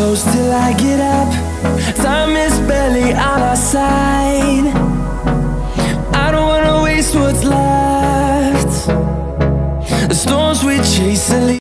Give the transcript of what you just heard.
close till I get up. Time is barely on our side. I don't wanna waste what's left. The storms we chase are